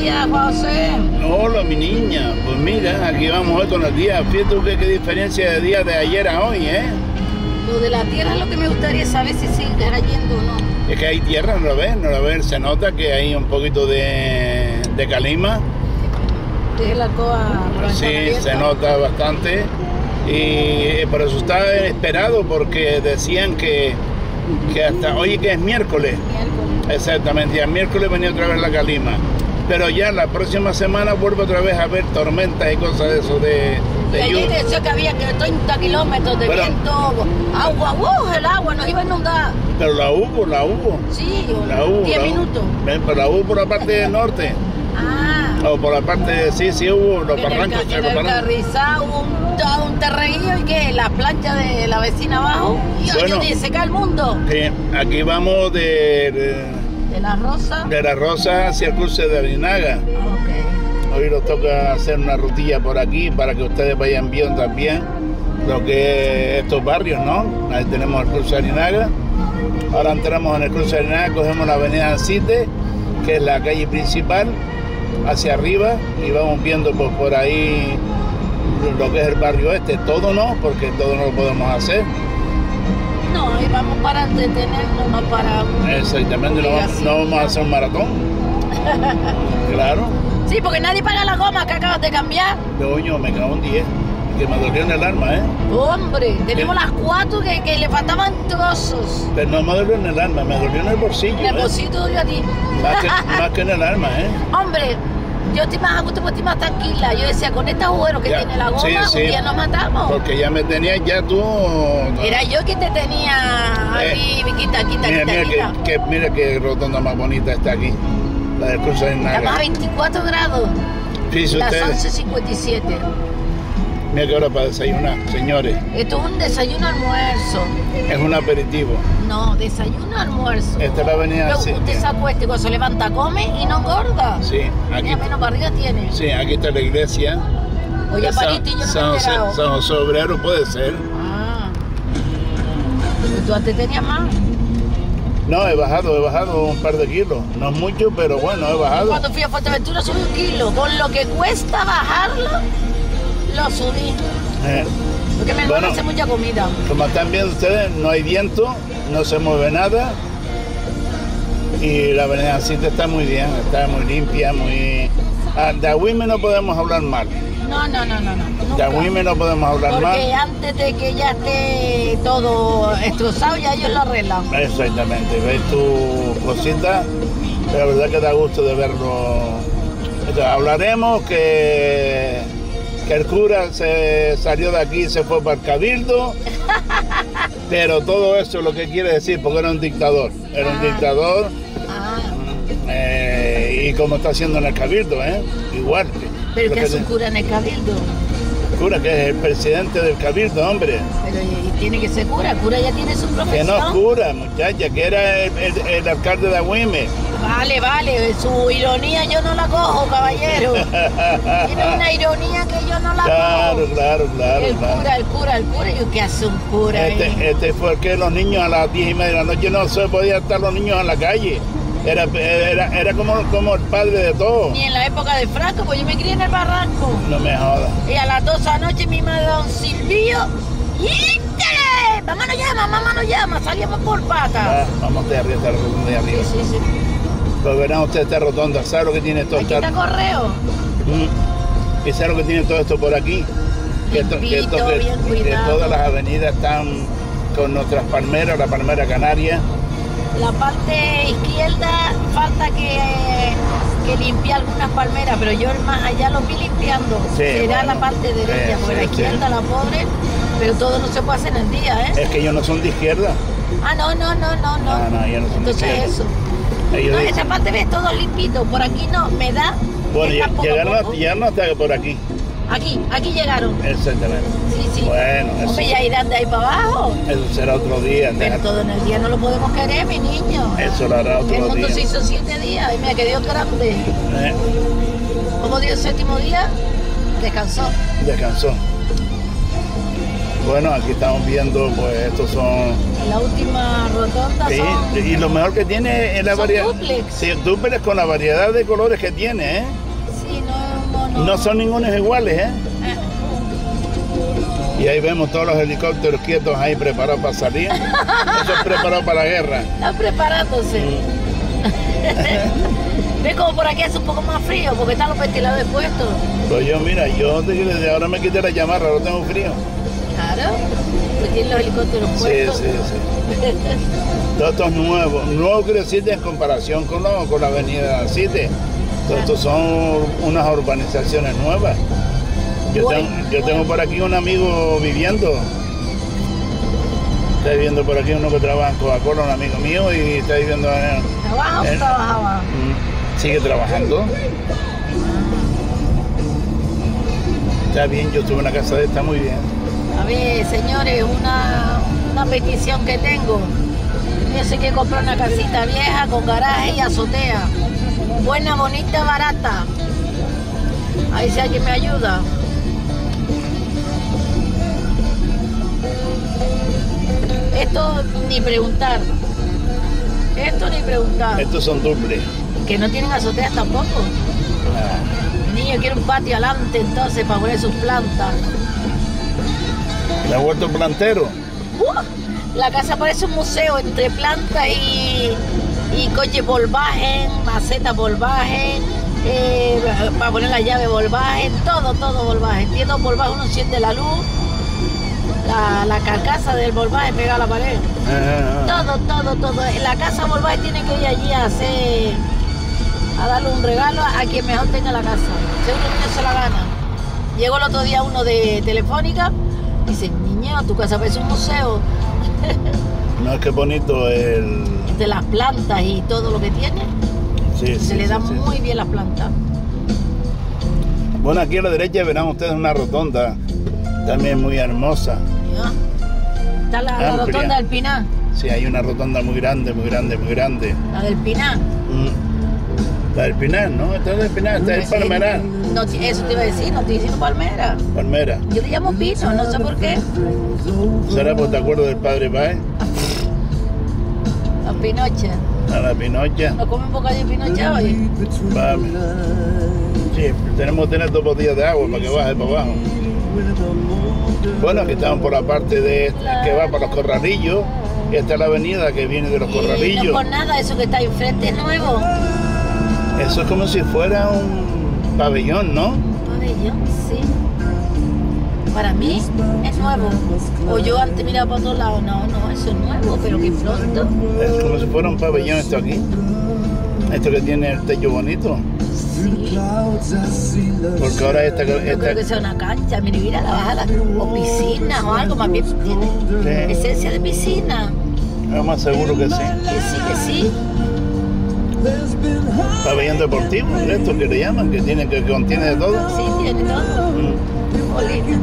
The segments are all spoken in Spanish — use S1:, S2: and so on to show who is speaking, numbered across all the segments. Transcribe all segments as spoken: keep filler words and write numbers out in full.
S1: días, José.
S2: Hola, mi niña. Pues mira, aquí vamos hoy con los días. Fíjate tú qué, qué diferencia de día de ayer a hoy, ¿eh?
S1: Lo de la tierra es lo que me gustaría saber si sigue cayendo o no.
S2: Es que hay tierra, no la ves, no la ves. Se nota que hay un poquito de, de calima.
S1: Deje la alcoba.
S2: Sí, se nota bastante. Y por eso está esperado, porque decían que, que hasta hoy que es miércoles.
S1: Miércoles.
S2: Exactamente, y el miércoles venía otra vez la calima. Pero ya la próxima semana vuelvo otra vez a ver tormentas y cosas de eso de, de
S1: y
S2: lluvia.
S1: ayer decía que había que treinta kilómetros de
S2: Pero,
S1: viento, agua, uh, el agua nos iba a inundar.
S2: Pero la hubo, la hubo.
S1: Sí,
S2: La hubo.
S1: diez
S2: la
S1: minutos.
S2: Hubo. Pero la hubo por la parte del norte.
S1: Ah.
S2: O por la parte, sí, sí hubo los barrancos.
S1: En el Carrizal hubo un, un terreguillo y que la plancha de la vecina abajo. Y
S2: Bueno,
S1: oye, se cae el mundo.
S2: Sí, aquí vamos de, de,
S1: De la Rosa.
S2: de la Rosa hacia el cruce de Arinaga.
S1: Ok.
S2: Hoy nos toca hacer una rutilla por aquí para que ustedes vayan viendo también lo que es estos barrios, ¿no? Ahí tenemos el cruce de Arinaga. Ahora entramos en el cruce de Arinaga, cogemos la avenida Ancite, que es la calle principal, hacia arriba, y vamos viendo pues, por ahí lo que es el barrio este. Todo no, porque todo no lo podemos hacer.
S1: No, y vamos para entretenernos, no para...
S2: Exactamente, no, vamos- no vamos a hacer un maratón. Claro.
S1: Sí, porque nadie paga la goma que acabas de cambiar.
S2: Coño, me cago en diez. Que me dolió en el alma, ¿eh?
S1: Hombre, tenemos las cuatro que, que le faltaban trozos.
S2: Pero no me dolió en el alma, me dolió en el bolsillo.
S1: El
S2: ¿eh?
S1: bolsillo dio a ti.
S2: Más que, más que en el alma, ¿eh?
S1: Hombre, yo estoy más a gusto, pues estoy más tranquila. Yo decía, con este agujero que
S2: Ya,
S1: tiene la goma,
S2: sí,
S1: un
S2: sí.
S1: día nos matamos.
S2: Porque ya me tenías ya tú...
S1: Era yo que te tenía aquí, quita, quita,
S2: Mira,
S1: quita,
S2: mira
S1: quita.
S2: que, que, mira qué rotonda más bonita está aquí. La del cruce de
S1: Estamos a
S2: Naga.
S1: veinticuatro grados.
S2: Fíjense
S1: Las
S2: ustedes.
S1: once cincuenta y siete.
S2: Mira qué hora para desayunar, señores.
S1: Esto es un desayuno almuerzo.
S2: Es un aperitivo.
S1: No, desayuno almuerzo.
S2: Esta es la avenida
S1: Luego
S2: Ancite.
S1: usted se acuesta y cuando se levanta come y no engorda.
S2: Sí, aquí,
S1: Mira, menos barriga tiene.
S2: sí, aquí está la iglesia.
S1: Oye,
S2: de San,
S1: Pariti, yo no
S2: San
S1: me he
S2: José,
S1: enterado.
S2: San José Obrero puede ser.
S1: Ah. ¿Tú antes tenías más?
S2: No, he bajado, he bajado un par de kilos. No es mucho, pero bueno, he bajado.
S1: Cuando fui a Fuerteventura subí un kilo. Con lo que cuesta bajarlo, lo subí.
S2: Eh,
S1: Porque me
S2: Bueno.
S1: hace mucha comida.
S2: Como están viendo ustedes, no hay viento, no se mueve nada. Y la avenida Ancite está muy bien, está muy limpia, muy... Ah, de Agüime no podemos hablar mal.
S1: No, no, no, no, no.
S2: De
S1: nunca.
S2: Agüime no podemos hablar
S1: Porque
S2: mal.
S1: antes de que ya esté todo destrozado, ya ellos lo arreglan.
S2: Exactamente, ves tu cosita, pero la verdad que da gusto de verlo. Entonces, hablaremos que, que el cura se salió de aquí y se fue para el Cabildo, pero todo eso lo que quiere decir, porque era un dictador, era un
S1: Ah.
S2: dictador,
S1: Ah,
S2: eh, y como está haciendo en el Cabildo, ¿eh? Igual.
S1: pero
S2: Lo
S1: que
S2: que
S1: hace un
S2: se-
S1: cura en el cabildo.
S2: el cura que es el presidente del Cabildo, hombre.
S1: Pero y- y tiene que ser cura. El cura ya tiene su
S2: Que
S1: profesión.
S2: no es cura, muchacha, que era el, el- el alcalde de Agüime.
S1: Vale, vale. Su ironía yo no la cojo, caballero. Tiene una ironía que yo no la
S2: Claro,
S1: cojo.
S2: claro, claro.
S1: El
S2: claro.
S1: cura, el cura, el cura. ¿Y qué hace un cura ahí?
S2: Este, este fue el que los niños a las diez y media de la noche no se podían estar los niños en la calle. Era, era, era como, como el padre de todos.
S1: Ni en la época de Franco, pues yo me crié en el barranco.
S2: No me jodas.
S1: Y a las dos de la noche mi madre don Silvio. ¡Íntale! Mamá nos llama, mamá nos llama. Salíamos por
S2: Ah,
S1: patas.
S2: vamos de arriba, esta rotonda de arriba.
S1: Sí, sí, sí.
S2: Pues verán ustedes esta rotonda. ¿Sabe lo que tiene todo
S1: Aquí
S2: esta-
S1: está correo.
S2: Mm. ¿Y sabe lo que tiene todo esto por aquí? Que, esto- que, esto-
S1: Limpito,
S2: que-
S1: bien
S2: que
S1: cuidado.
S2: todas las avenidas están con nuestras palmeras, la palmera canaria.
S1: La parte izquierda falta que, que limpie algunas palmeras, pero yo el más allá lo vi limpiando.
S2: Sí,
S1: Será
S2: bueno,
S1: la parte derecha,
S2: sí,
S1: porque la
S2: sí,
S1: izquierda,
S2: sí.
S1: la pobre, pero todo no se puede hacer en el día, ¿eh?
S2: Es que ellos no son de izquierda.
S1: Ah, no, no, no, no, no.
S2: No, no, ellos no son de
S1: Entonces
S2: izquierda.
S1: eso.
S2: Ellos
S1: No,
S2: dicen-
S1: esa parte ves todo limpito, por aquí no, me da.
S2: Bueno,
S1: está
S2: ya-
S1: poco a
S2: llegaron,
S1: poco.
S2: a- llegaron hasta por aquí.
S1: Aquí, aquí llegaron.
S2: Exactamente.
S1: Sí, sí.
S2: Bueno, eso,
S1: Hombre, ya irán de ahí para abajo.
S2: eso será otro día.
S1: Pero
S2: deja-
S1: todo en el día no lo podemos querer, mi niño.
S2: Eso lo hará
S1: El
S2: otro
S1: mundo
S2: día.
S1: se hizo siete días y me quedó grande.
S2: Eh,
S1: Como dio el séptimo día, descansó.
S2: descansó. Bueno, aquí estamos viendo, pues estos son...
S1: La última rotonda
S2: Sí,
S1: son...
S2: y lo mejor que tiene es la
S1: Son
S2: variedad...
S1: dúplex.
S2: Sí, dúplex con la variedad de colores que tiene, ¿eh?
S1: Sí, no, no, no.
S2: No son ningunos iguales, ¿eh?
S1: Eh,
S2: Y ahí vemos todos los helicópteros quietos ahí preparados para salir. Eso es preparado para la guerra.
S1: Están preparándose. Ve como por aquí hace un poco más frío, porque están los ventiladores puestos.
S2: Pues yo, mira, yo desde ahora me quité la chamarra, ahora tengo frío.
S1: Claro, pues tienen los helicópteros
S2: Sí,
S1: puestos.
S2: sí, sí. Todos estos nuevos, nuevos quiero decir en comparación con, lo, con la avenida Cite. Todos estos son unas urbanizaciones nuevas. Yo,
S1: Bueno,
S2: tengo, yo
S1: bueno.
S2: tengo por aquí un amigo viviendo. Está viviendo por aquí uno que trabaja en Coca-Cola, un amigo mío, y está viviendo en...
S1: ¿Trabaja o
S2: en-
S1: trabajaba?
S2: Mm, Sigue trabajando. Está bien, yo estuve en la casa de él, está muy bien.
S1: A ver, señores, una, una petición que tengo. Yo sé que comprar una casita vieja con garaje y azotea. Buena, bonita, barata. Ahí si alguien me ayuda. Esto ni preguntar. Esto ni preguntar.
S2: Estos son duples.
S1: Que no tienen azoteas tampoco.
S2: Ah,
S1: El niño quiere un patio adelante entonces para poner sus plantas.
S2: ¿le ha vuelto plantero?
S1: ¡Uh! La casa parece un museo entre plantas y, y coches Volkswagen, macetas Volkswagen, eh, para poner la llave Volkswagen, todo, todo Volkswagen. Tiene dos Volkswagen, uno enciende la luz, la, la carcasa del Volkswagen pega a la pared.
S2: Ah,
S1: Todo, todo, todo. La casa Volkswagen tiene que ir allí a hacer, a darle un regalo a quien mejor tenga la casa. Si uno niño se la gana. Llegó el otro día uno de Telefónica, dice, niño, tu casa parece un museo.
S2: no, es que bonito el...
S1: De las plantas y todo lo que tiene,
S2: Sí,
S1: se
S2: sí,
S1: le
S2: sí,
S1: dan
S2: sí.
S1: muy bien las plantas.
S2: Bueno, aquí a la derecha verán ustedes una rotonda, también muy hermosa.
S1: ¿Ya? Está la, la
S2: Amplia.
S1: rotonda del Pinar,
S2: Sí, hay una rotonda muy grande, muy grande, muy grande.
S1: la del Pinar.
S2: Mm. La del Pinar, ¿no? Esta es del Pinar, esta es Palmeral.
S1: No, eso te iba a decir, no estoy diciendo palmera.
S2: Palmera.
S1: Yo le llamo pino, no sé por qué.
S2: ¿Será porque te acuerdas del padre Páez?
S1: Los pinoches.
S2: A la Pinocha.
S1: ¿No comen bocadillo de pinocha hoy?
S2: Vamos. Sí, tenemos que tener dos botellas de agua para que baje para abajo. Bueno, aquí estamos por la parte de que va para los Corralillos. Esta es la avenida que viene de los
S1: Y no
S2: Corralillos.
S1: por nada, eso que está ahí enfrente es nuevo.
S2: Eso es como si fuera un pabellón, ¿no?
S1: Pabellón, sí. Para mí es nuevo. O yo antes miraba para otro lado, no, no, eso es nuevo, pero que pronto.
S2: Es como si fuera un pabellón esto aquí. Esto que tiene el techo bonito.
S1: Sí.
S2: Porque ahora esta...
S1: Yo creo que
S2: esta
S1: sea una cancha, mira, mira la bajada, o piscina o algo, más bien tiene
S2: Sí.
S1: esencia de piscina.
S2: es más seguro que sí.
S1: Que sí, que sí.
S2: Pabellón deportivo, esto que le llaman, que tiene que contiene de todo.
S1: Sí, tiene todo.
S2: Mm.
S1: Bolita.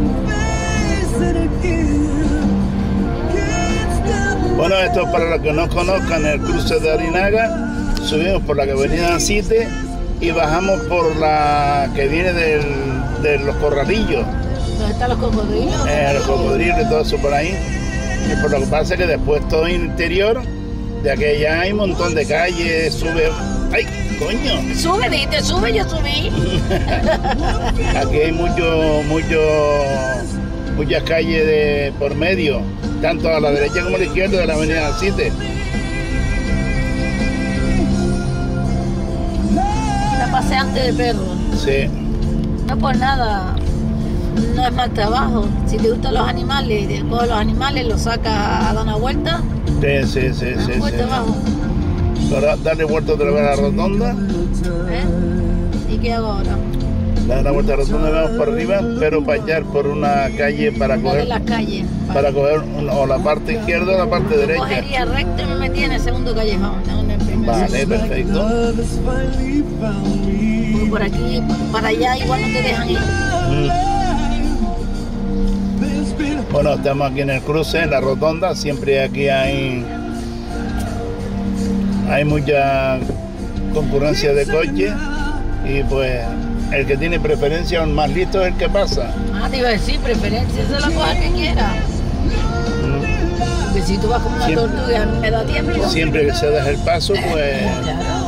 S2: Bueno, esto es para los que no conozcan el cruce de Arinaga. Subimos por la avenida Cite y bajamos por la que viene del, de los Corralillos,
S1: ¿Dónde están los cocodrilos?
S2: eh, los cocodrilos y todo eso por ahí. Y por lo que pasa es que después todo el interior, de que ya hay un montón de calles, sube... ¡Ay, coño!
S1: Sube, dijiste, sube, yo subí.
S2: Aquí hay mucho, mucho, muchas calles de, por medio, tanto a la derecha como a la izquierda de la avenida Cite.
S1: La paseante de perros.
S2: Sí.
S1: No por nada, no es mal trabajo. Si te gustan los animales, te coges los animales, los sacas a dar una vuelta,
S2: Sí, sí, sí, sí,
S1: una vuelta
S2: sí.
S1: abajo.
S2: Ahora darle vuelta otra vez a la rotonda,
S1: ¿Eh? ¿Y qué hago ahora?
S2: dar la vuelta a la rotonda y vamos para arriba, pero para hallar por una calle para
S1: Una de
S2: coger,
S1: las calles.
S2: para coger un- o la parte izquierda o la parte derecha.
S1: Cogería recto y me metí en el segundo callejón, no en el primer.
S2: Vale, perfecto.
S1: Porque por aquí, para allá igual no te dejan ir.
S2: Mm. Bueno, estamos aquí en el cruce, en la rotonda, siempre aquí hay, hay mucha concurrencia de coches y pues el que tiene preferencia, el más listo es el que pasa.
S1: Ah, te iba a decir preferencia, esa es la cosa que quiera. Porque si tú vas como una
S2: Siempre.
S1: tortuga, a mí me da tiempo.
S2: Siempre que se deja el paso, pues...
S1: Claro.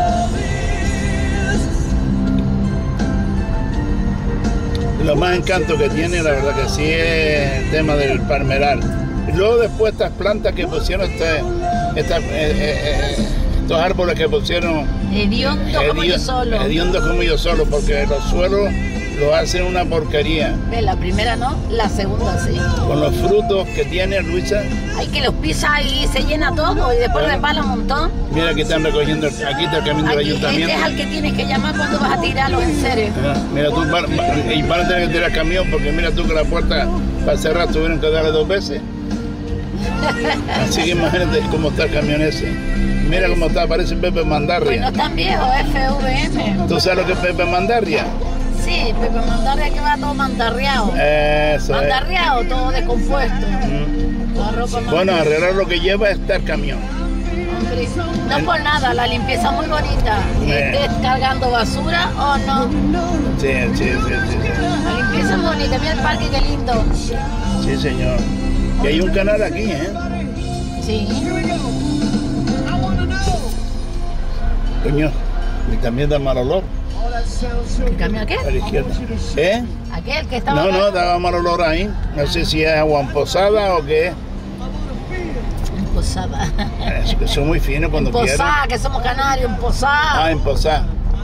S2: Lo más encanto que tiene, la verdad que sí, es el tema del palmeral. Y luego después estas plantas que pusieron, este, esta, eh, eh, estos árboles que pusieron...
S1: Hediondo como yo solo.
S2: Hediondos como yo solo, porque los suelos lo hacen una porquería.
S1: Ve, la primera no, la segunda sí.
S2: Con los frutos que tiene, Luisa.
S1: Hay que los pisa y se llena todo y después
S2: Bueno.
S1: repala un montón.
S2: Mira que están recogiendo, aquí está el camino del
S1: Aquí, este
S2: ayuntamiento.
S1: es al que tienes que llamar cuando vas a tirarlo en serio.
S2: Mira, mira tú, van, van- y van a tener que tirar camión, porque mira tú que la puerta para cerrar tuvieron que darle dos veces. Así que imagínate cómo está el camión ese. Mira cómo está, parece Pepe
S1: Pues no
S2: Mandarria.
S1: es tan viejo, F V M.
S2: ¿Tú sabes lo que es Pepe Mandarria?
S1: Sí, Pepe Mandarria que va todo mandarreado.
S2: Eso es.
S1: Mandarreado, todo descompuesto.
S2: Mm.
S1: La ropa
S2: Bueno, arreglar lo que lleva está el camión.
S1: Hombre, no por nada, la limpieza muy bonita.
S2: Eh.
S1: ¿Estés cargando basura o no?
S2: Sí, sí, sí, sí,
S1: La limpieza es bonita, mira el parque, qué lindo.
S2: sí. Sí, señor. Y hay un canal aquí, ¿eh?
S1: Sí.
S2: Coño, y también da mal olor
S1: ¿El camión
S2: a
S1: aquel?
S2: la izquierda. ¿Eh?
S1: Aquel que estaba
S2: No, no,
S1: acá.
S2: daba mal olor ahí. No sé si es agua emposada o qué es.
S1: En Posada.
S2: Es que son muy finos cuando
S1: En
S2: quieren.
S1: Posada, que somos canarios, en Posada.
S2: Ah, en posada.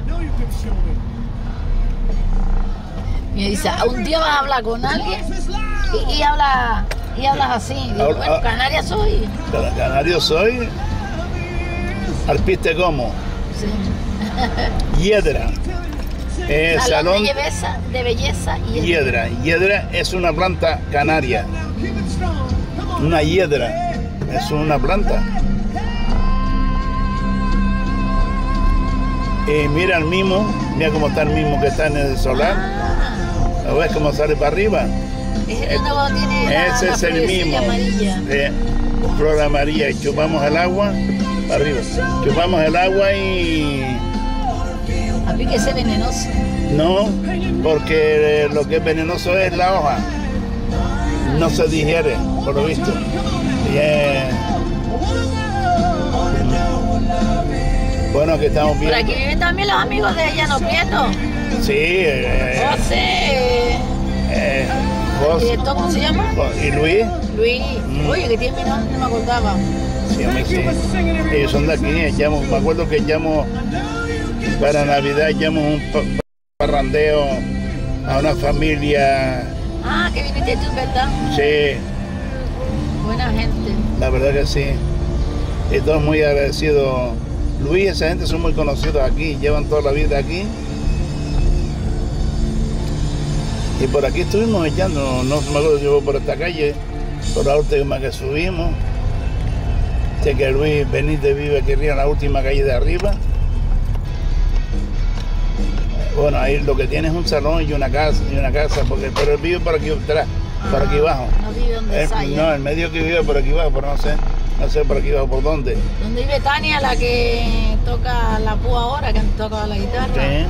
S1: Y dice, un día vas a hablar con alguien y, y, habla, y hablas así. Y digo,
S2: Habla-
S1: bueno, canaria soy.
S2: Pero canario soy. Alpiste como.
S1: Sí.
S2: Hiedra. Eh,
S1: Salón,
S2: salón
S1: de belleza, de belleza y
S2: hiedra. Hiedra es una planta canaria. Una hiedra es una planta. Y mira el mimo, mira cómo está el mimo que está en el solar.
S1: Ah,
S2: ¿Lo ves cómo sale para arriba?
S1: ese de nuevo tiene la,
S2: Ese
S1: la
S2: es el
S1: florecilla
S2: mimo.
S1: amarilla.
S2: Eh, flor amarilla. Y chupamos el agua para arriba. Chupamos el agua y...
S1: A mí que ese venenoso.
S2: No, porque lo que es venenoso es la hoja. No se digiere, por lo visto. Y es- Bueno, que estamos
S1: Por
S2: viendo.
S1: aquí viven también los amigos de Llano Prieto.
S2: Sí, eh,
S1: José.
S2: eh, Jos-
S1: ¿Director cómo se llama?
S2: Jo- y Luis.
S1: Luis.
S2: Mm.
S1: Oye, que tiene mi nombre, no me acordaba.
S2: Sí, hombre, sí. Ellos son de aquí. Llamo, me acuerdo que llamo para Navidad, llamo un pa- parrandeo a una familia.
S1: Ah, que viniste tú, ¿verdad?
S2: Sí,
S1: Buena gente.
S2: la verdad que sí. Y todos muy agradecidos. Luis, esa gente son muy conocidos aquí, llevan toda la vida aquí. Y por aquí estuvimos echando, no me acuerdo si fue por esta calle, por la última que subimos. Sé que Luis Benítez vive aquí arriba, en la última calle de arriba. Bueno, ahí lo que tiene es un salón y una casa, y una casa, porque pero él vive por aquí atrás, por aquí abajo.
S1: No vive donde
S2: Él-
S1: Saya.
S2: no, el medio que vive por aquí abajo, pero no sé, no sé por aquí abajo por dónde.
S1: Donde vive Tania, la que toca la púa ahora, que toca la guitarra.
S2: Sí.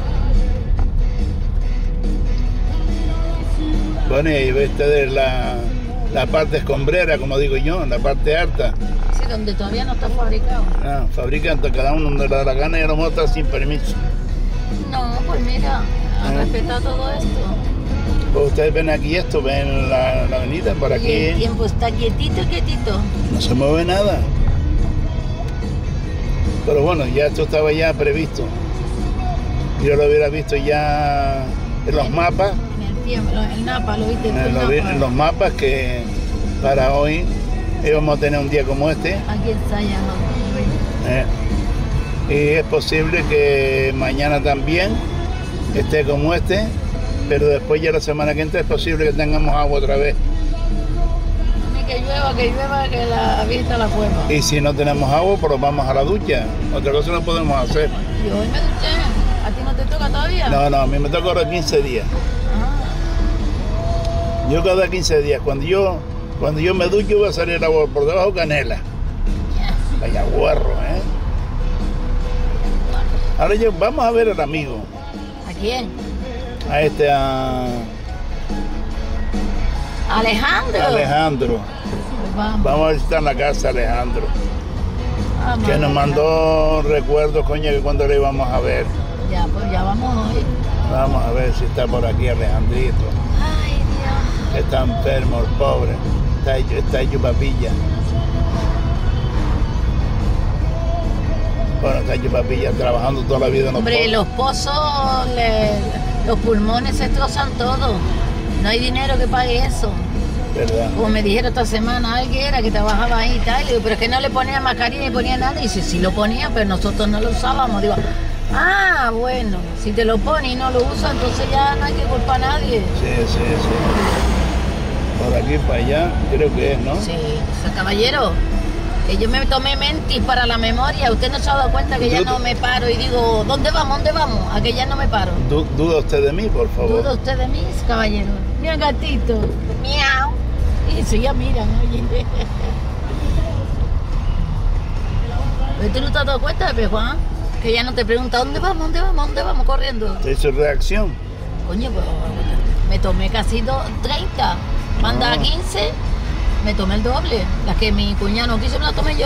S2: Bueno, y ve ustedes la, la parte escombrera, como digo yo, la parte alta.
S1: Sí, donde todavía no está fabricado.
S2: Ah, fabrican cada uno donde le da la gana y a lo mejor está sin permiso.
S1: No, pues mira, a
S2: Ah.
S1: respetar todo esto.
S2: Pues ustedes ven aquí esto, ven la, la avenida, por
S1: Y el
S2: aquí
S1: tiempo está quietito, quietito.
S2: no se mueve nada. Pero bueno, ya esto estaba ya previsto. Yo lo hubiera visto ya en los mapas,
S1: En el tiempo, el Napa, lo viste tú,
S2: en
S1: el
S2: los,
S1: Napa.
S2: en los mapas que para hoy íbamos a tener un día como este.
S1: Aquí está ya, ¿no?
S2: Eh, y es posible que mañana también esté como este, pero después ya la semana que entra es posible que tengamos agua otra vez.
S1: Ni que llueva, que llueva, que la vista la cueva.
S2: Y si no tenemos agua, pues vamos a la ducha. Otra cosa no podemos hacer.
S1: Y hoy me duché. ¿A ti no te toca todavía?
S2: No, no, a mí me toca ahora quince días.
S1: Ah,
S2: Yo cada quince días, cuando yo, cuando yo me ducho va a salir el agua por debajo canela. Vaya guarro, ¿eh? Ahora ya vamos a ver al amigo,
S1: ¿a quién?
S2: a este, a...
S1: Alejandro.
S2: Alejandro.
S1: Pues vamos.
S2: Vamos a visitar la casa de Alejandro.
S1: Vamos
S2: Que
S1: a
S2: nos
S1: ver.
S2: mandó recuerdos, coño, que cuando le íbamos a ver.
S1: Ya, pues ya vamos hoy.
S2: Vamos a ver si está por aquí Alejandrito.
S1: Ay, Dios.
S2: Está enfermo, el pobre. Está hecho, está hecho papilla. Bueno, está hecho papilla, trabajando toda la vida en los
S1: Hombre,
S2: pozos.
S1: los pozos, le- los pulmones se destrozan todo. No hay dinero que pague eso.
S2: ¿Verdad?
S1: Como me dijeron esta semana, alguien era que trabajaba ahí y tal, y digo, pero es que no le ponía mascarilla ni ponía nada. Y dice, sí lo ponía, pero nosotros no lo usábamos. Digo, ah, bueno, si te lo pone y no lo usa, entonces ya no hay que culpar a nadie.
S2: Sí, sí, sí. Por aquí para allá, creo que es, ¿no?
S1: Sí, o sea, caballero, que yo me tomé mentis para la memoria. Usted no se ha dado cuenta que ya
S2: Dudo-
S1: no me paro y digo, ¿dónde vamos? ¿Dónde vamos? A que ya no me paro.
S2: Du- ¿Duda usted de mí, por favor?
S1: ¿Duda usted de mí, caballero? Mira, gatito. Miau. Y eso ya miran, oye. ¿Pero tú no te has dado cuenta, Pepe Juan? Que ya no te pregunta, ¿dónde vamos? ¿Dónde vamos? ¿Dónde vamos? Corriendo.
S2: ¿Te hizo reacción?
S1: Coño, pues me tomé casi do- treinta. Manda
S2: Ah.
S1: quince, me tomé el doble. Las que mi cuñado no quiso me las tomé yo.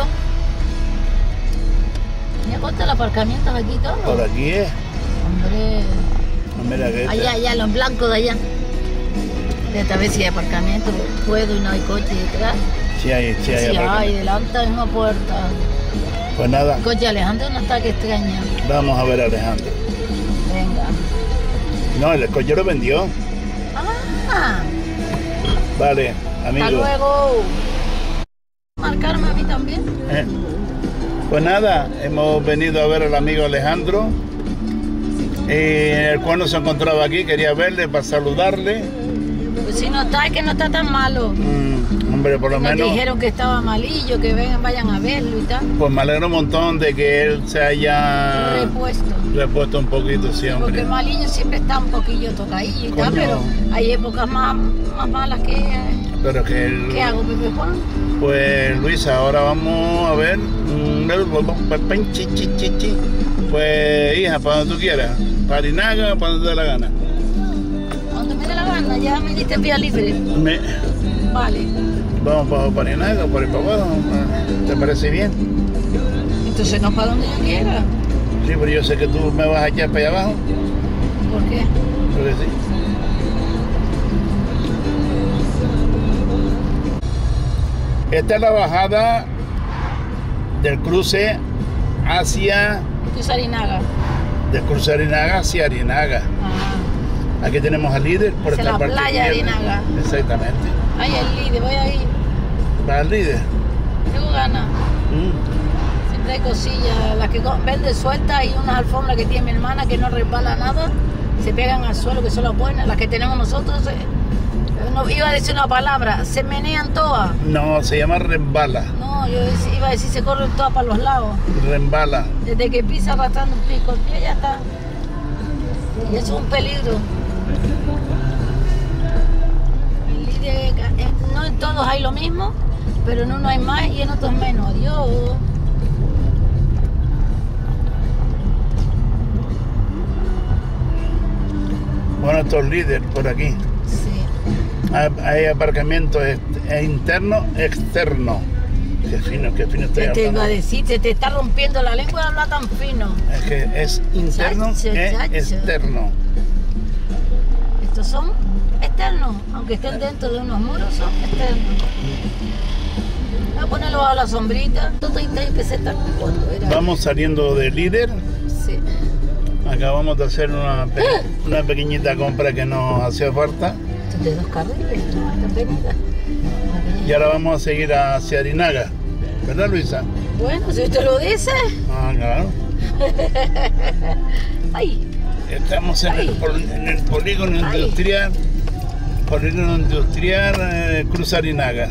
S1: Mira, conta el aparcamiento aquí y todo.
S2: Por aquí es.
S1: Hombre,
S2: Mira que este-
S1: allá, allá, lo en blanco de allá. De esta vez si hay aparcamiento, puedo y no hay coche detrás.
S2: Sí hay, sí hay.
S1: Si hay,
S2: aparcamiento.
S1: delante hay una puerta.
S2: Pues nada,
S1: Coche, Alejandro no está que extraña.
S2: vamos a ver a Alejandro.
S1: Venga.
S2: No, el coche lo vendió.
S1: Ah,
S2: Vale,
S1: hasta
S2: amigo.
S1: luego. Marcarme a mí también.
S2: Eh, Pues nada, hemos venido a ver al amigo Alejandro, eh, el cual nos encontraba aquí, quería verle para saludarle.
S1: Pues si no está, es que no está tan malo.
S2: Mm, hombre, por lo
S1: Nos
S2: menos,
S1: dijeron que estaba malillo, que vengan, vayan a verlo y tal.
S2: pues me alegro un montón de que él se haya
S1: Repuesto.
S2: repuesto un poquito, sí,
S1: Porque
S2: hombre.
S1: malillo siempre está un poquillo tocadillo y tal,
S2: Coño.
S1: pero hay épocas más, más malas que...
S2: Pero que él,
S1: ¿Qué hago, Pepe Juan?
S2: pues Luisa, ahora vamos a ver. mm, chi, chi, chi, chi. Pues hija, para donde tú quieras, para Arinaga, para donde te dé la gana.
S1: Cuando me dé la gana, ya me diste vía libre.
S2: Me-
S1: Vale.
S2: vamos para Parinaga, por ahí para abajo, ¿te parece bien?
S1: Entonces no para donde yo quiera.
S2: Sí, pero yo sé que tú me vas a echar para allá abajo,
S1: ¿Por qué?
S2: porque sí. Esta es la bajada del cruce hacia,
S1: Tú es Arinaga.
S2: del cruce Arinaga hacia Arinaga.
S1: Ah.
S2: Aquí tenemos al líder por
S1: Esa es
S2: esta
S1: la
S2: parte
S1: playa de
S2: izquierda.
S1: Arinaga.
S2: Exactamente.
S1: Ay, el líder, voy ahí.
S2: Va al líder.
S1: Tengo ganas.
S2: Mm.
S1: Siempre hay cosillas. Las que co- venden sueltas y unas alfombras que tiene mi hermana que no resbala nada. Se pegan al suelo, que son las buenas. Las que tenemos nosotros, eh, no, iba a decir una palabra, se menean todas.
S2: No, se llama rembala.
S1: No, yo dec- iba a decir se corren todas para los lados.
S2: Rembala.
S1: Desde que pisa arrastrando un pico, el pie ya está. Y eso es un peligro. El líder, eh, no en todos hay lo mismo, pero en uno hay más y en otros menos. Adiós.
S2: Bueno, estos líderes por aquí.
S1: Sí.
S2: Hay, hay aparcamiento ex- e interno, externo. Qué fino, qué fino estoy
S1: Te, te iba a
S2: hablando.
S1: decir, te, te está rompiendo la lengua de hablar tan fino.
S2: Es que es interno
S1: Chacho,
S2: e
S1: chacho.
S2: externo.
S1: Estos son externos, aunque estén dentro de unos muros, son externos. Voy a ponerlo a la sombrita. treinta pesetas. ¿Cuánto era?
S2: Vamos saliendo de líder.
S1: Sí.
S2: Acabamos de hacer una, pe- una pequeñita compra que nos hacía falta.
S1: Esto es de dos carriles, ¿no? Esta avenida.
S2: Y ahora vamos a seguir hacia Arinaga. ¿Verdad, Luisa?
S1: Bueno, si usted lo dice.
S2: Ah, claro.
S1: Ay,
S2: Estamos en el,
S1: Ay.
S2: pol- en el polígono
S1: Ay.
S2: industrial. Polígono industrial eh, Cruz Arinaga.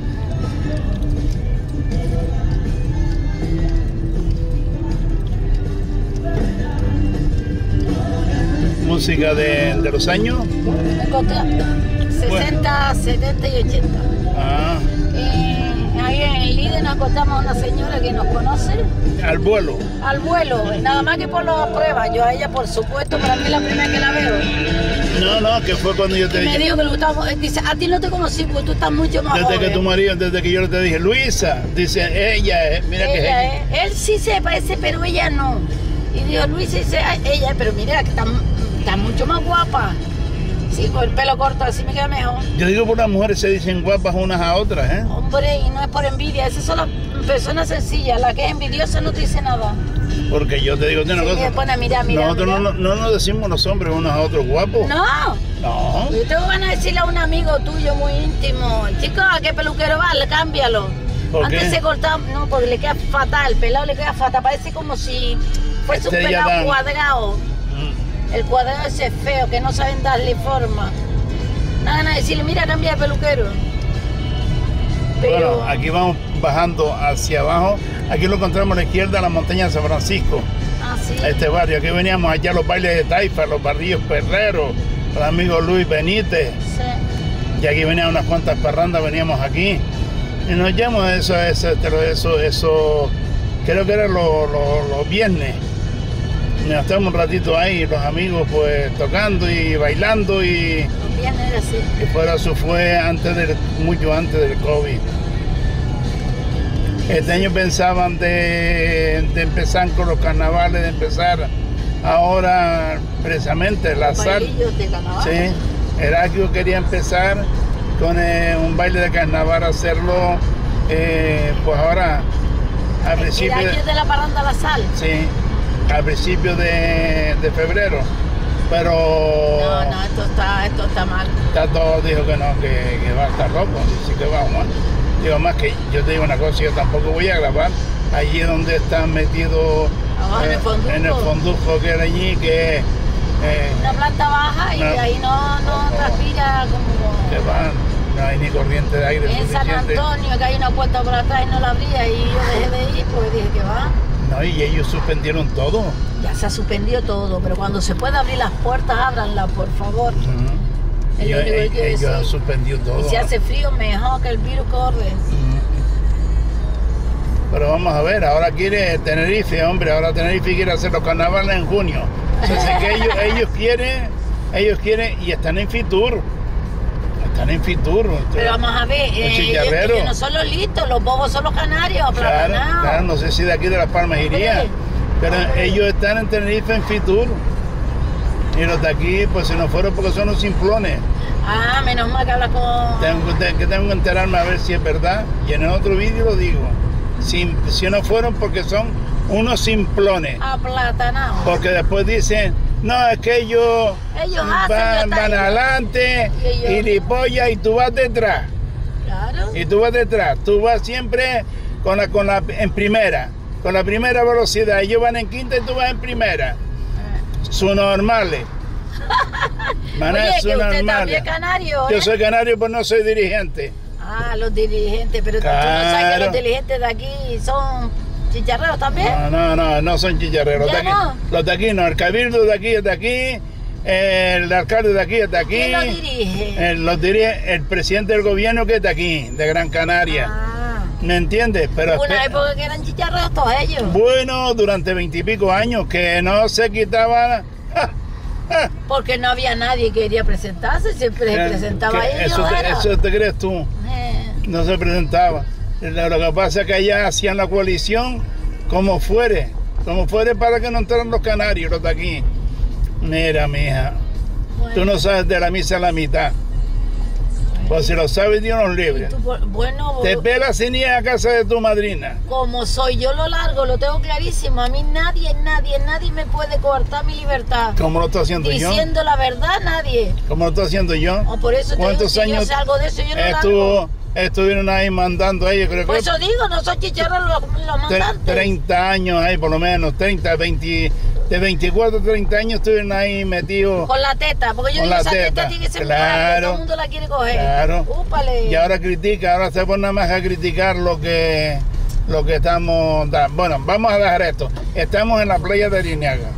S2: Música de, de los años.
S1: me costó sesenta, setenta y ochenta.
S2: Ah,
S1: Eh, ahí en el líder nos acostamos a una señora que nos conoce
S2: al vuelo.
S1: al vuelo, nada más que por las pruebas. Yo a ella, por supuesto, para mí es la primera que la veo.
S2: No, no, que fue cuando yo te
S1: y
S2: dije.
S1: me dijo que le gustaba. Dice, a ti no te conocí porque tú estás mucho más
S2: Desde
S1: joven.
S2: que tu marido, desde que yo te dije, Luisa, dice, ella es, mira que es
S1: ella
S2: ella.
S1: es. Él sí se parece, pero ella no. Y dijo, Luisa dice, "Ay, ella, pero mira que está, está mucho más guapa. Sí, con el pelo corto, así me queda mejor.
S2: Yo digo, por las mujeres se dicen guapas unas a otras, ¿eh?
S1: Hombre, y no es por envidia, esas son las personas sencillas. La que es envidiosa no te dice nada.
S2: Porque yo te digo una
S1: Sí,
S2: cosa.
S1: me pone, mira, mira,
S2: Nosotros
S1: mira.
S2: No, no nos decimos los hombres unos a otros guapos.
S1: No.
S2: No.
S1: Yo tengo ganas de decirle a un amigo tuyo muy íntimo, chico, ¿a qué peluquero va? Cámbialo.
S2: ¿Por
S1: Antes
S2: qué?
S1: se cortaba, no, porque le queda fatal, el pelado le queda fatal, parece como si fuese
S2: Este
S1: un
S2: ya
S1: pelado
S2: dan-
S1: cuadrado.
S2: Mm.
S1: El cuadrado ese es feo, que no saben darle forma. Nada, nada, decirle, mira, cambia de peluquero. Pero,
S2: Bueno, aquí vamos bajando hacia abajo. Aquí lo encontramos a la izquierda, la montaña de San Francisco.
S1: ah, sí.
S2: Este barrio. Aquí veníamos allá a los bailes de Taifa, los barrios perreros, el amigo Luis Benítez.
S1: Sí.
S2: Y aquí venían unas cuantas parrandas, veníamos aquí. Y nos llevamos eso, eso, eso, eso, creo que era los lo, lo viernes. Nos estamos un ratito ahí, los amigos pues tocando y bailando y,
S1: Los viernes era así.
S2: y fuera eso fue antes del, mucho antes del COVID. Este año pensaban de, de empezar con los carnavales, de empezar ahora precisamente la
S1: Los
S2: sal.
S1: bailillos de carnaval.
S2: Sí, Heraclio quería empezar con eh, un baile de carnaval, hacerlo eh, pues ahora a principio
S1: Mira, aquí
S2: de,
S1: es de la parranda La Sal.
S2: sí, a principio de, de febrero, pero
S1: No, no, esto está, esto está mal.
S2: Tato dijo que no, que, que va a estar loco, dice que va Juan. Digo más que yo te digo una cosa, yo tampoco voy a grabar allí donde están metidos
S1: Abajo en el fonduco.
S2: en el fonduco que era allí, que eh,
S1: Una planta baja y
S2: No.
S1: de ahí no, no transpira como...
S2: que van, no hay ni corriente de aire
S1: En San
S2: suficiente.
S1: Antonio, que hay una puerta por atrás y no la abría y yo dejé de ir porque dije que va.
S2: No, y ellos suspendieron todo.
S1: Ya se ha suspendido todo, pero cuando se pueda abrir las puertas, ábranlas, por favor.
S2: Ujú.
S1: Es lo
S2: Ellos,
S1: único que
S2: ellos-
S1: quiero
S2: ellos han
S1: decir.
S2: suspendido todo.
S1: Y si hace frío, mejor que el virus corre.
S2: Ujú. Pero vamos a ver, ahora quiere Tenerife, hombre, ahora Tenerife quiere hacer los carnavales en junio. Entonces que ellos, ellos quieren, ellos quieren, y están en Fitur. Están en Fitur.
S1: Pero vamos a ver, eh, ellos,
S2: chicharreros.
S1: ellos no son los listos, los bobos son los canarios,
S2: Claro,
S1: aplatanados.
S2: claro, no sé si de aquí de Las Palmas iría,
S1: Hombre,
S2: pero
S1: hombre.
S2: ellos están en Tenerife en Fitur. Y los de aquí, pues si no fueron porque son los simplones.
S1: Ah, menos mal que hablas con...
S2: Tengo que, que tengo que enterarme a ver si es verdad. Y en el otro vídeo lo digo. Si, si no fueron porque son unos simplones.
S1: Aplatanados.
S2: Porque después dicen, no, es que ellos,
S1: Ellos hacen,
S2: van,
S1: yo
S2: van
S1: tal-
S2: adelante
S1: Y ellos-
S2: y lipolla y tú vas detrás.
S1: Claro.
S2: Y tú vas detrás. Tú vas siempre con la, con la, en primera. Con la primera velocidad. Ellos van en quinta y tú vas en primera. Son normales. Maná,
S1: Oye,
S2: son
S1: que usted
S2: normales.
S1: también es canario,
S2: Yo
S1: ¿eh?
S2: soy canario, pero no soy dirigente.
S1: Ah, los dirigentes, pero tú no sabes que
S2: Claro.
S1: los dirigentes de aquí son chicharreros también.
S2: No, no, no, no son chicharreros.
S1: ¿Ya
S2: Los de aquí
S1: no?
S2: los de aquí no, el cabildo de aquí es de aquí, el alcalde de aquí es de aquí.
S1: ¿Quién lo dirige?
S2: El, los dirige el presidente del gobierno que es de aquí, de Gran Canaria.
S1: Ah,
S2: ¿Me entiendes? Pero
S1: hubo una
S2: espe-
S1: época que eran chicharreros todos ellos.
S2: bueno, durante veintipico años que no se quitaban. ¡Ja! ¡Ja!
S1: Porque no había nadie que quería presentarse, siempre se presentaba
S2: Que
S1: ellos.
S2: eso, te,
S1: era.
S2: eso te crees tú.
S1: Eh,
S2: No se presentaba. Lo, lo que pasa es que allá hacían la coalición como fuere, como fuere para que no entraran los canarios, los de aquí. Mira, mija,
S1: bueno,
S2: tú no sabes de la misa a la mitad. Pues si lo sabes, Dios nos libre.
S1: tú por- bueno,
S2: Te pelas sin ir a casa de tu madrina.
S1: como soy yo lo largo, lo tengo clarísimo. A mí nadie, nadie, nadie me puede coartar mi libertad.
S2: ¿Cómo lo estoy haciendo yo?
S1: Diciendo la verdad, nadie.
S2: ¿Cómo lo estoy haciendo yo?
S1: O por eso te digo,
S2: ¿Cuántos
S1: si yo
S2: años
S1: sé algo de eso, yo no lo hago.
S2: estuvo, estuvieron ahí mandando a ellos? Creo
S1: Por
S2: que
S1: eso digo, no son chicharros los, los
S2: tre-
S1: mandantes.
S2: treinta años ahí, por lo menos, treinta, veinte, de veinticuatro a treinta años estuvieron ahí metidos.
S1: Con la teta, porque yo
S2: Con
S1: digo,
S2: la
S1: esa teta,
S2: teta,
S1: tiene que ser
S2: claro,
S1: muy grande, todo el mundo la quiere coger.
S2: claro.
S1: Úpale.
S2: Y ahora critica, ahora se pone nada más a criticar lo que, lo que estamos dando. Bueno, vamos a dejar esto. Estamos en la playa de Arinaga.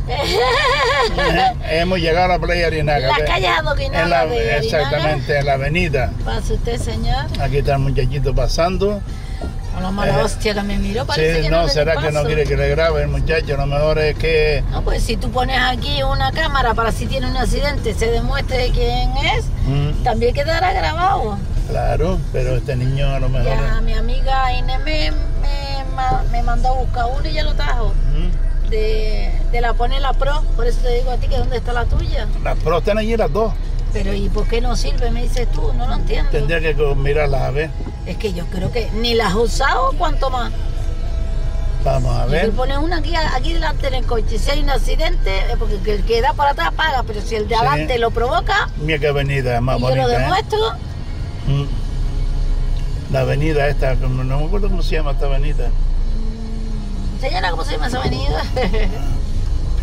S2: Hemos llegado a la playa de Arinaga.
S1: Las
S2: De-
S1: calles adoquinadas
S2: en la-
S1: de Arinaga.
S2: Exactamente, en la avenida.
S1: Pase usted, señor.
S2: Aquí está el muchachito pasando.
S1: Con la mala
S2: Eh,
S1: hostia que me miró, parece
S2: Sí,
S1: que
S2: no,
S1: no le
S2: será
S1: di
S2: que no
S1: paso.
S2: quiere que le grabe el muchacho, a lo mejor es que...
S1: No, pues si tú pones aquí una cámara para si tiene un accidente, se demuestre quién es,
S2: Mm,
S1: también quedará grabado.
S2: claro, pero este niño a lo mejor...
S1: Ya mi amiga Inés me, me, ma- me mandó a buscar uno y ya lo trajo.
S2: Mm,
S1: De, de la Pone la Pro, por eso te digo a ti que dónde está la tuya.
S2: Las pros están allí las dos.
S1: Pero ¿y por qué no sirve? Me dices tú, no lo entiendo.
S2: Tendría que co- mirarlas a ver.
S1: Es que yo creo que ni las has usado, cuanto más.
S2: Vamos a
S1: Y
S2: ver.
S1: tú pones una aquí, aquí delante en el coche. Si hay un accidente, eh, porque el que da por atrás paga, pero si el de
S2: Sí.
S1: adelante lo provoca,
S2: Mira qué avenida es más
S1: y yo
S2: bonita,
S1: lo
S2: ¿eh?
S1: demuestro,
S2: Mm. La avenida esta, como- no me acuerdo cómo se llama esta avenida.
S1: señora, ¿cómo se llama esa avenida?
S2: Sí.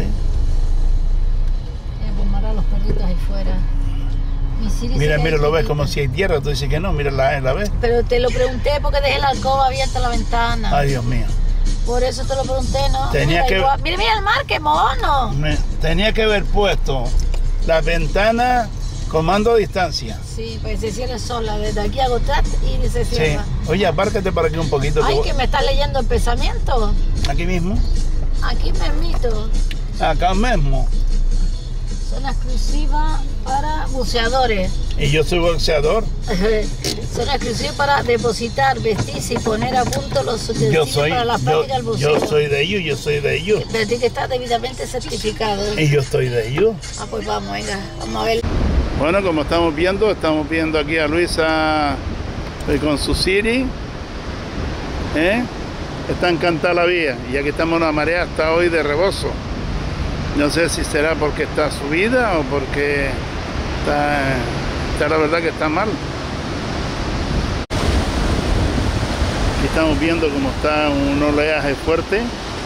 S1: Eh, pues mara a los perritos ahí fuera. Mi Siri se
S2: Mira,
S1: cae
S2: mira, lo ves
S1: chiquita.
S2: como si hay tierra, tú dices que no, mira la, la ves.
S1: Pero te lo pregunté porque dejé la alcoba abierta la ventana.
S2: Ay, Dios mío.
S1: Por eso te lo pregunté, ¿no?
S2: Tenía
S1: mira,
S2: que-
S1: igual- mira, mira el mar, qué mono.
S2: Me- tenía que haber puesto la ventana comando a distancia.
S1: Sí, pues se cierra sola. Desde aquí hago trat y se
S2: Sí.
S1: cierra.
S2: Oye, apárcate para aquí un poquito. que
S1: Ay,
S2: voy-
S1: que me estás leyendo el pensamiento.
S2: Aquí mismo.
S1: Aquí me mito.
S2: Acá mismo.
S1: Zona exclusiva para buceadores.
S2: Y yo soy boxeador.
S1: Zona exclusiva para depositar, vestirse y poner a punto los
S2: Yo
S1: utensilios
S2: soy,
S1: para la
S2: yo,
S1: práctica del buceo.
S2: yo soy de ellos, yo soy de ellos.
S1: Pero tiene que estar debidamente certificado.
S2: Y yo estoy de ellos.
S1: Ah, pues vamos, venga, vamos a ver.
S2: Bueno, como estamos viendo, estamos viendo aquí a Luisa eh, con su Siri. ¿Eh? Está encantada la vía. Y aquí estamos en la marea hasta hoy de rebozo. No sé si será porque está subida o porque está, está la verdad que está mal. Aquí estamos viendo cómo está un oleaje fuerte.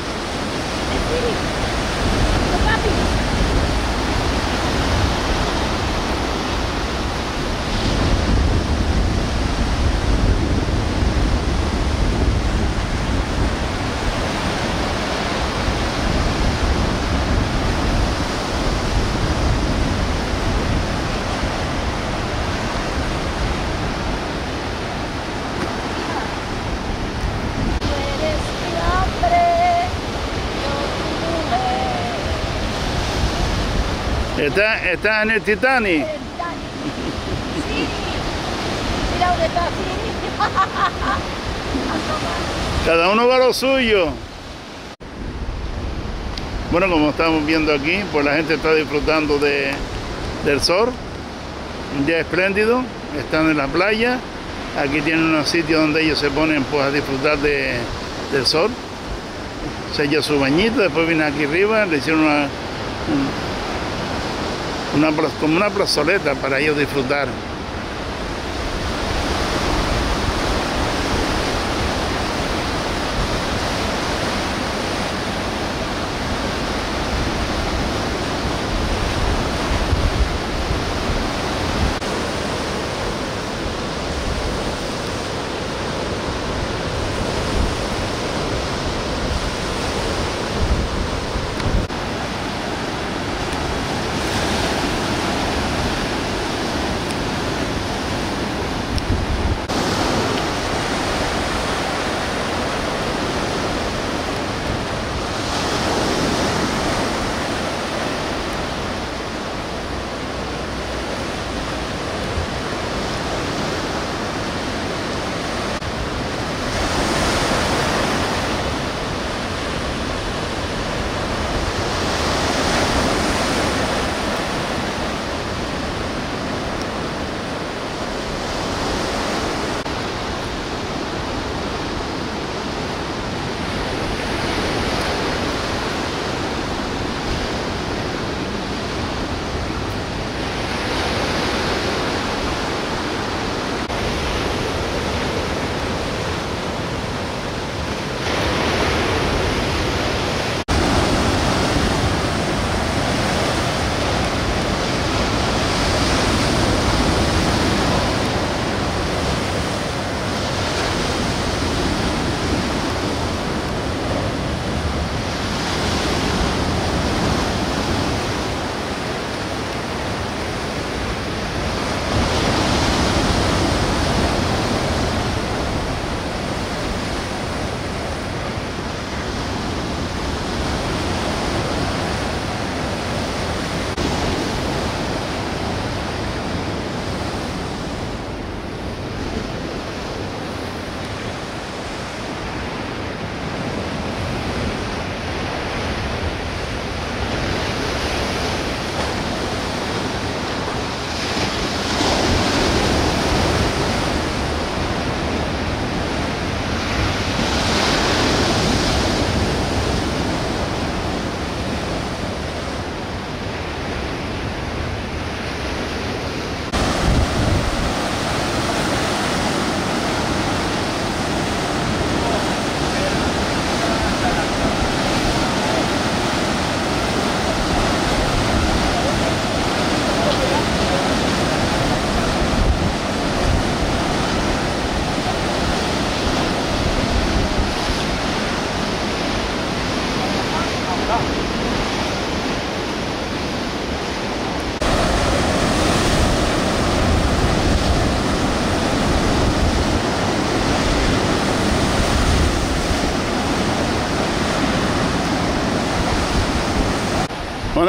S1: Tú eres mi hombre, yo tu mujer.
S2: Está, está en el Titanic.
S1: Sí. Mira dónde está así.
S2: Cada uno va a lo suyo. Bueno, como estamos viendo aquí, pues la gente está disfrutando de, del sol. Un día espléndido. Están en la playa. Aquí tienen unos sitios donde ellos se ponen pues, a disfrutar de, del sol. Se echa su bañito, después vienen aquí arriba, le hicieron una, una, pla- como una plazoleta para ellos disfrutar.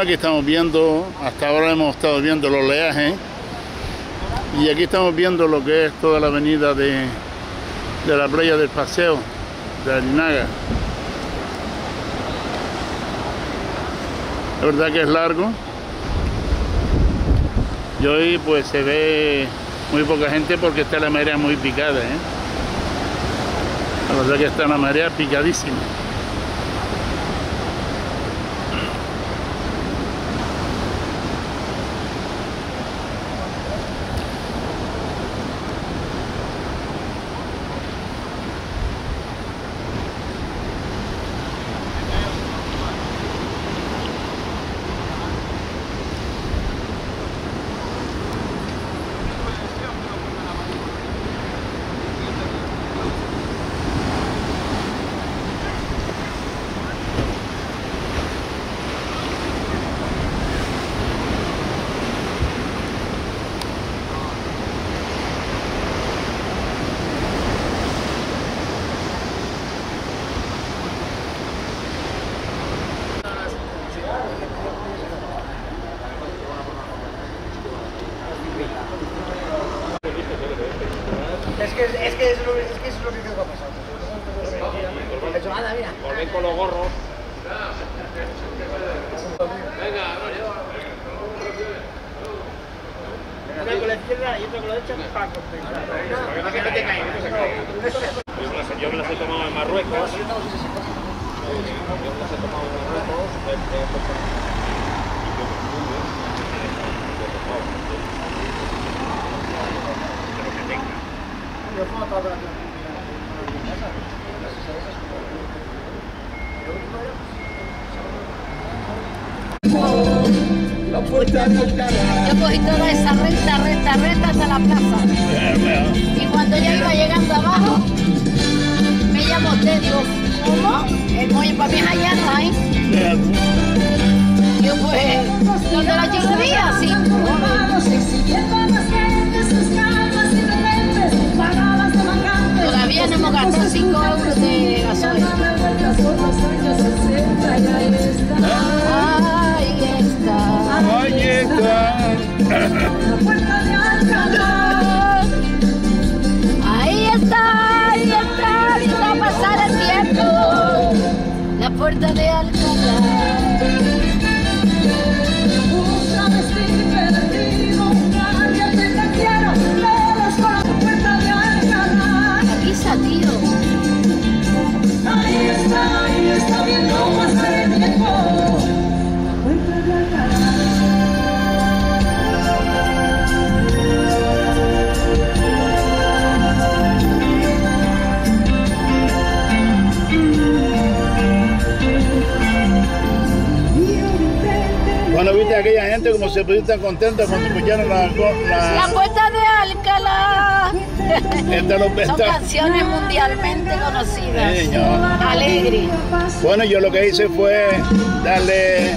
S2: Bueno, aquí estamos viendo, hasta ahora hemos estado viendo los oleajes y aquí estamos viendo lo que es toda la avenida de, de la playa del Paseo de Larinaga. La verdad que es largo y hoy pues se ve muy poca gente porque está la marea muy picada, ¿eh? La verdad que está la marea picadísima.
S3: Es que, es que, es lo, es que eso es lo que creo que ha pasado. Eso, anda, mira.
S4: Volven con los gorros. Venga,
S3: Una con la izquierda y otra con la derecha para compensar.
S4: para que no te caiga, no se caiga. Yo me las he tomado en Marruecos. Yo me las he tomado en Marruecos.
S1: Yo cogí toda esa recta, recta, recta hasta la plaza. Y cuando ya iba llegando abajo, me llamó usted, digo, ¿cómo? El muelle para mí es allá, ¿no hay? Yo pues, ¿dónde la llevaría? Sí. Todavía no hemos gastado cinco euros de gasolina. Ahí está.
S2: Ahí está.
S1: Ahí está, ahí está, viendo pasar el tiempo. La puerta de Alcalá. Tío.
S5: Ahí está, ahí está viendo pasar el tiempo. La puerta de Alcalá.
S2: Bueno, viste aquella gente como se pusieron tan contentos cuando escucharon la... La,
S1: la puerta de Alcalá.
S2: Esta lo, esta...
S1: Son canciones mundialmente conocidas.
S2: Sí, señor.
S1: Alegre.
S2: Bueno, yo lo que hice fue darle...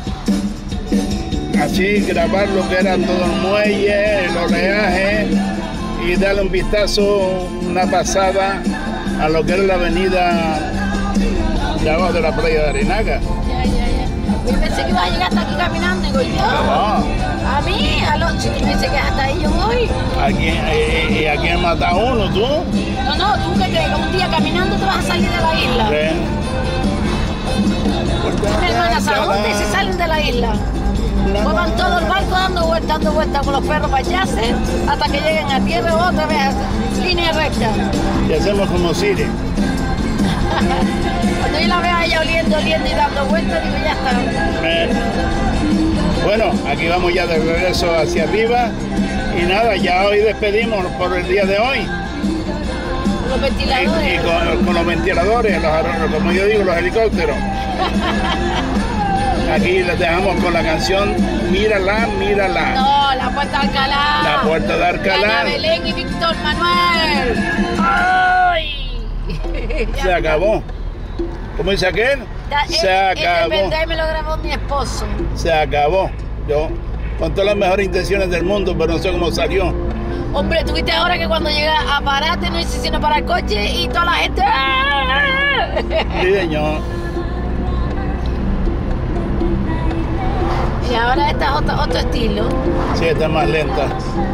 S2: Así, grabar lo que era todo el muelle, el oleaje y darle un vistazo, una pasada a lo que era la avenida de abajo de la playa de Larinaga.
S1: Ya, ya, ya. Yo pensé que iba a llegar hasta aquí caminando, digo yo.
S2: No.
S1: A mí, a los si tú me dices que hasta ahí yo voy.
S2: ¿A quién, y, y a quién mata uno, tú?
S1: No, no, tú que crees que un día caminando te vas a salir de la isla.
S2: Ven.
S1: Mi hermana, ¿sabes dónde se salen de la isla? Pues van todo el barco dando vueltas, dando vueltas con los perros payases hasta que lleguen a tierra otra vez, línea recta.
S2: Y hacemos como Siri.
S1: Cuando yo la veo a ella oliendo, oliendo y dando vueltas, digo, ya está.
S2: Ven. Bueno, aquí vamos ya de regreso hacia arriba y nada, ya hoy despedimos por el día de hoy.
S1: Los ventiladores.
S2: Y, y con, con los ventiladores, los, como yo digo, los helicópteros. Aquí les dejamos con la canción Mírala, Mírala.
S1: No, la puerta de Alcalá.
S2: La puerta de Alcalá.
S1: Ana Belén y Víctor Manuel. ¡Ay!
S2: Se acabó. ¿Cómo dice aquel?
S1: Da,
S2: Se
S1: es,
S2: acabó.
S1: Es verdad, y me lo grabó mi esposo.
S2: Se acabó. Yo, con todas las mejores intenciones del mundo, pero no sé cómo salió.
S1: Hombre, tuviste ahora que cuando llega a pararte no hice sino para el coche y toda la gente...
S2: Sí, señor.
S1: Y ahora esta es otro, otro estilo.
S2: Sí, esta es más lenta.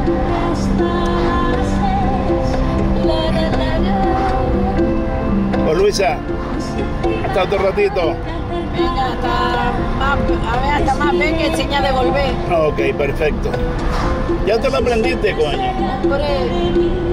S2: Pues Luisa, hasta otro ratito.
S1: Venga, hasta más, a ver, hasta más ven que enseña a devolver.
S2: Ok, perfecto. Ya te lo aprendiste, coño.
S1: Hombre.